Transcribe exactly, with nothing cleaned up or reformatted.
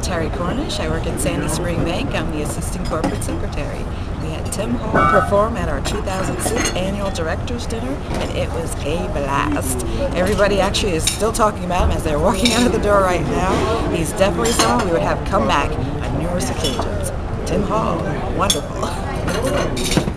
Terry Cornish. I work at Sandy Spring Bank. I'm the Assistant Corporate Secretary. We had Tim Hall perform at our two thousand six Annual Directors Dinner, and it was a blast. Everybody actually is still talking about him as they're walking out of the door right now. He's definitely someone we would have come back on numerous occasions. Tim Hall, wonderful.